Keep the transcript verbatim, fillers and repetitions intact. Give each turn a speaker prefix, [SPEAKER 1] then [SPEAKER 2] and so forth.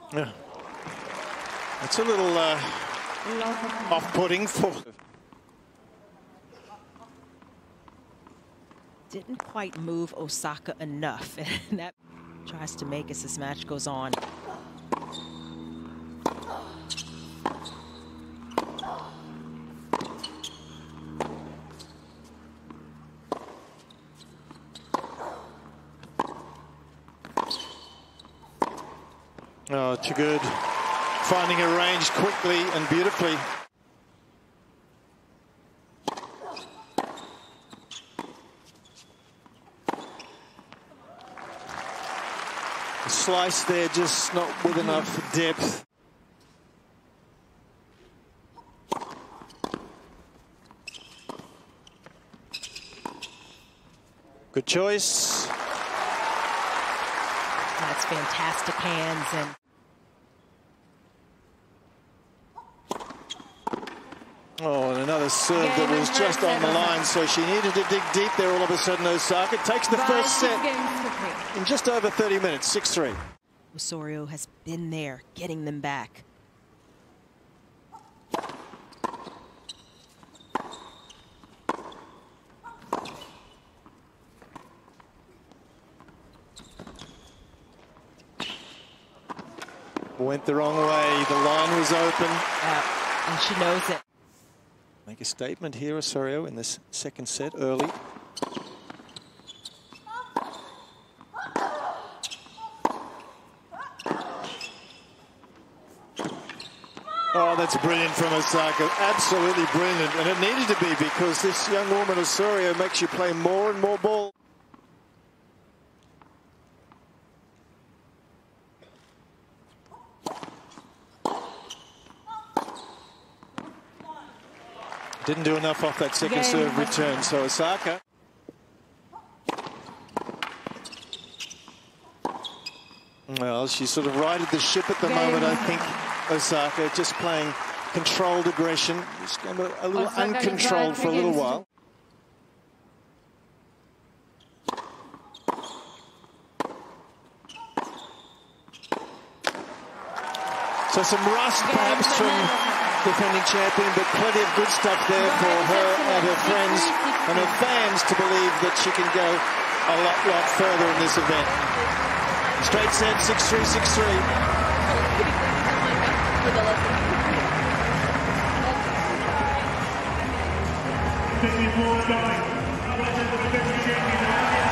[SPEAKER 1] Yeah. It's a little uh, off-putting for...
[SPEAKER 2] Didn't quite move Osaka enough, and that tries to make as this match goes on.
[SPEAKER 1] Oh, too good. Finding a range quickly and beautifully. The slice there just not with enough depth. Good choice.
[SPEAKER 2] That's fantastic hands. And
[SPEAKER 1] oh, and another serve that was just on the line, so she needed to dig deep there all of a sudden. Osaka takes the first set in just over thirty minutes, six three.
[SPEAKER 2] Osorio has been there, getting them back.
[SPEAKER 1] Went the wrong way. The line was open.
[SPEAKER 2] Uh, and she knows it.
[SPEAKER 1] Make a statement here, Osorio, in this second set early. Oh, that's brilliant from Osaka. Absolutely brilliant. And it needed to be, because this young woman, Osorio, makes you play more and more ball. Didn't do enough off that second serve return, so Osaka. Well, she's sort of righted the ship at the moment, I think, Osaka, just playing controlled aggression. Just going a little Osaka uncontrolled for a little while. So some rust perhaps from defending champion, but plenty of good stuff there for her and her friends and her fans to believe that she can go a lot, lot further in this event. Straight set, six three, six three.
[SPEAKER 3] Taking forward,